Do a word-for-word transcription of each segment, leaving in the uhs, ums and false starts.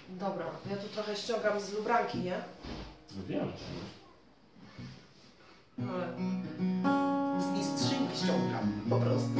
Dobra, ja tu trochę ściągam z lubranki, nie? No wiem, Ale z istrzynki ściągam, po prostu.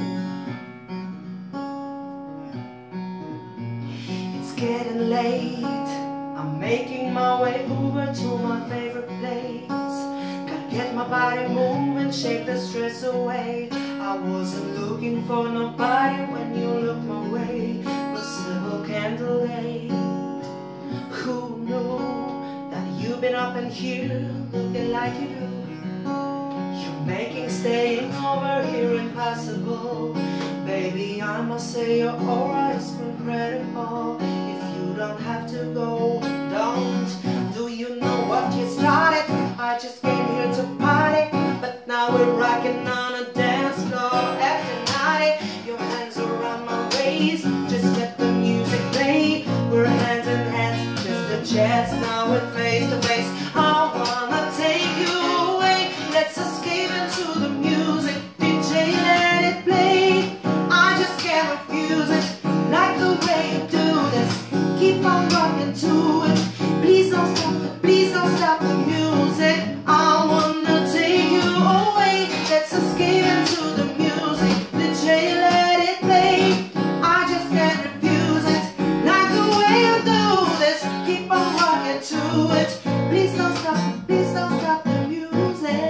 It's getting late, I'm making my way over to my favorite place. Gotta get my body moving, shake the stress away. I wasn't looking for nobody when you looked my way. Possible candlelight. Who knew that you've been up in here looking like you do? You're making staying over here impossible. Baby, I must say your aura is incredible. If you don't have to go, don't. Do you know what you started? I just came here to party, but now we're rocking on a dance floor after night. Your hands around my waist, just let the music play. We're hands in hands, just a chance, now we're face to face. I wanna take you away, let's escape into the music. D J, let it play. I just can't refuse it, like the way you do this. Keep on rocking to it. Please don't stop it, please don't stop the music. I wanna take you away, let's escape into the music. D J, let it play. I just can't refuse it, like the way you do this. Keep on rocking to it. Please don't stop it, please don't stop the music.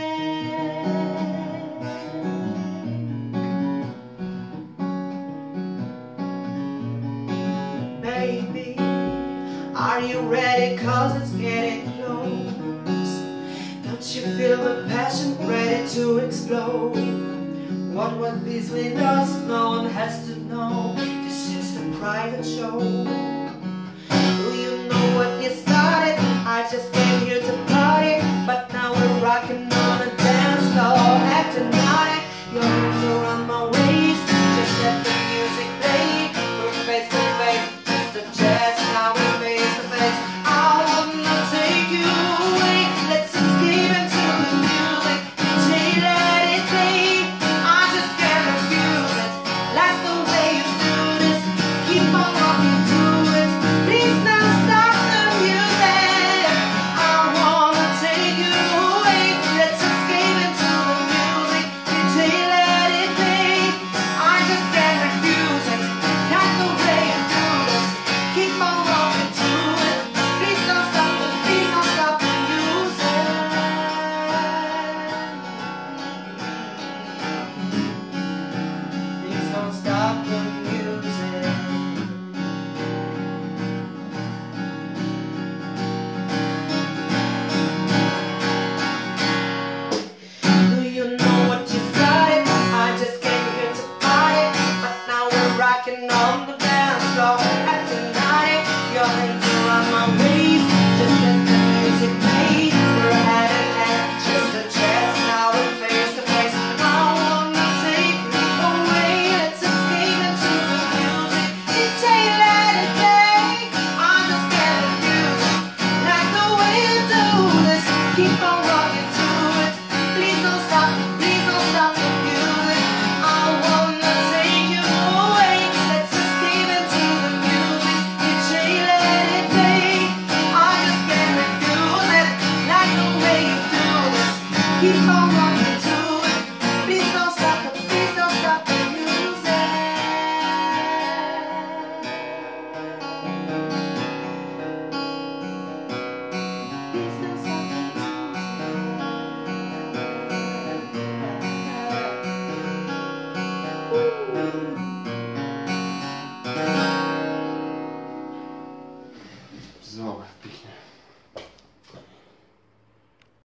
Baby, are you ready? Cause it's getting close. Don't you feel the passion ready to explode? What was between us, no one has to know. This is the private show. Do you know what you started? I just came here to party, but now we're rocking on a dance floor after night. Your hands around my waist, just let the music play. We're face to face, just a chance, now we're face to face. I wanna take you away, let's escape into the music. D J, let it play. I just can't refuse it, like the way you do this. Keep on walking to it, please don't stop the music. I wanna take you away, let's escape into the music. D J, let it play. I just can't refuse it, like the way you do this. Keep on walking to it, please don't stop the, please don't stop the music. Please don't stop the music. Do you know what you started? I just came here to party, but now we're rocking on the dance floor after night. Your hands around my waist, just let the music play. We're hand in hand, just a chance, now we're face to face. I wanna take you away, let's escape into the music. D J, let it play. I just can't refuse it, like the way you do this. Keep on rocking to it. Please don't stop, please don't stop the music. I wanna take you away, let's escape into the music. D J, let it play. I just can't refuse it, like the way you do this. Keep on rocking to it. Please don't stop the, please don't stop the music. Please don't stop the Zobacz, pięknie.